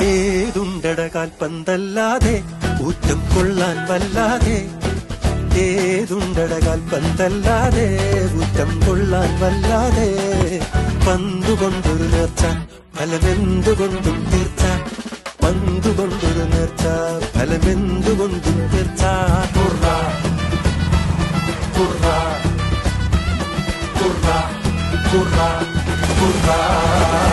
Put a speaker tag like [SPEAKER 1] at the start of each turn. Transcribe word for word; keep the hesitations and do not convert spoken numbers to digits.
[SPEAKER 1] ഏതുണ്ടട കാൽപന്തല്ലാതെ ഊറ്റം കൊള്ളാൻ വല്ലാതെ ഏതുണ്ടട കാൽപന്തല്ലാതെ ഊറ്റം കൊള്ളാൻ വല്ലാതെ പന്തുകൊണ്ടൊരു നേർച്ച ഫലമെന്തുകൊണ്ടും തീർച്ച പന്തുകൊണ്ടൊരു നേർച്ച ഫലമെന്തുകൊണ്ടും തീർച്ച കുർറ കുർറ കുർറ കുർറ കുർറ